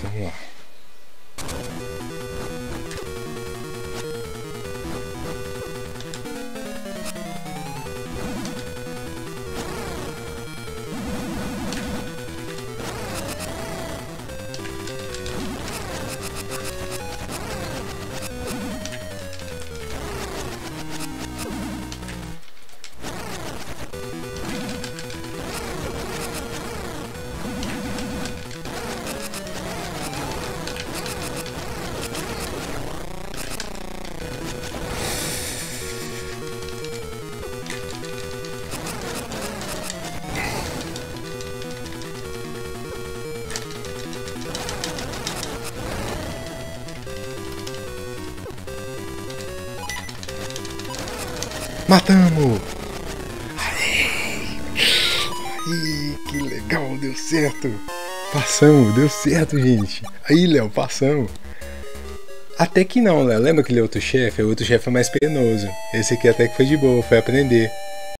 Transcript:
Vamos lá. Matamos! Aí, que legal, deu certo! Passamos, deu certo, gente! Aí, Léo, passamos! Até que não, Léo. Lembra aquele outro chefe? O outro chefe é mais penoso. Esse aqui até que foi de boa, foi aprender.